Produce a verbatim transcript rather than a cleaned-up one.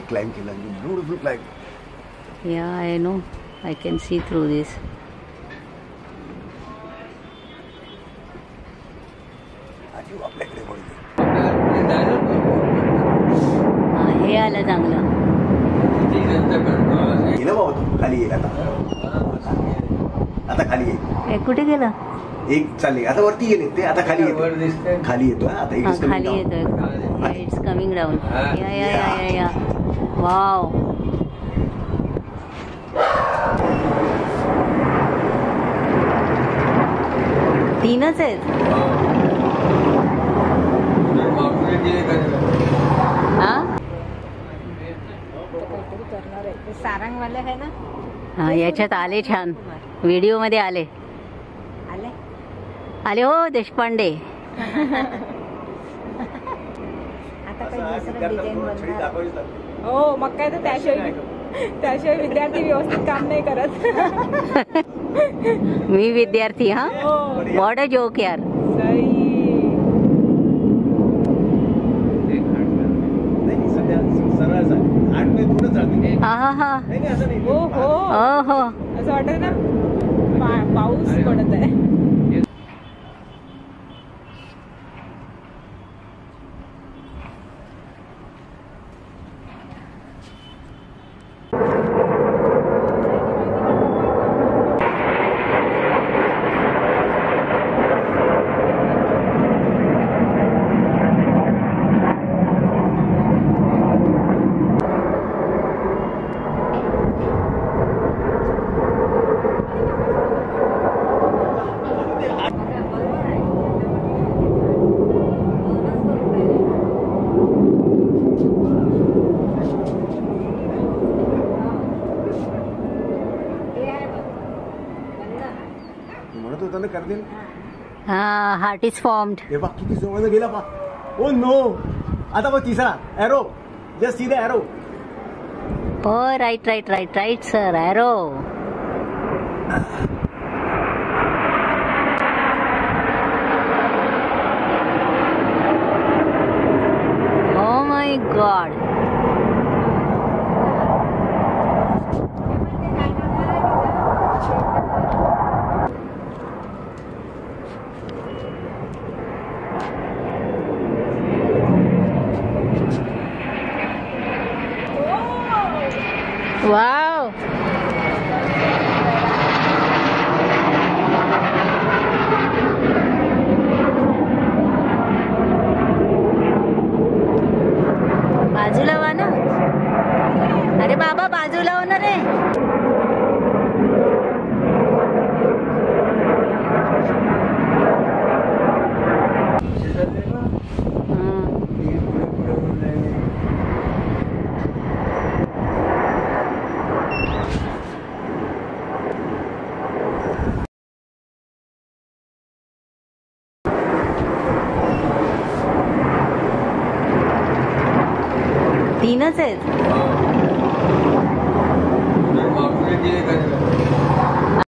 Climb केलं, beautiful climb. Yeah, I know. I can see through this. आजी आपल्याकडे कोणी हे आलं चांगलं. गेलं बाबा तू खाली येईल आता. आता खाली येईल. कुठे गेलं? एक चालले आता वरती गेले ते, आता खाली येतो. खाली येतो आता खाली येतोय. It's coming down. या या या या या वाव. तीनच आहेत. सारंगवाले आहे ना. हा याच्यात आले छान, व्हिडिओ मध्ये आले आले आले हो देशपांडे. आता काही दुसरं डिझाईन बनणार. हो मग काय तर त्याशिवाय त्याशिवाय विद्यार्थी व्यवस्थित काम नाही करत. मी विद्यार्थी. हा व्हॉट अ जोक यार. हा हा हा हो हो हो असं वाटत ना पाऊस पडत आहे. हा हार्ट इज फॉर्म्ड. हे बघ किती जवळ गेला बा. Oh no. आता बघ तिसरा arrow. Just see the arrow. हो right right right right sir. Arrow. Oh my god. Wow. बाजूला वा ना. अरे बाबा बाजूला हो ना रे. तीनच आहेत.